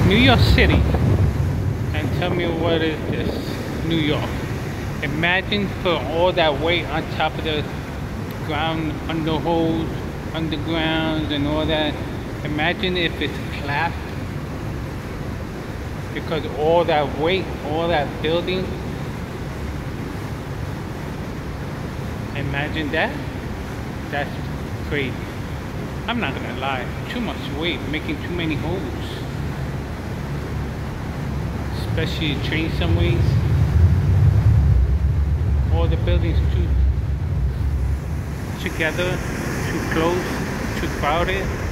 New York City. And tell me, what is this? New York. Imagine put all that weight on top of the ground, under holes, underground and all that. Imagine if it's collapsed. Because all that weight, all that building. Imagine that. That's crazy. I'm not gonna lie. Too much weight, making too many holes. Especially train some ways. All the buildings too together, too close, too crowded.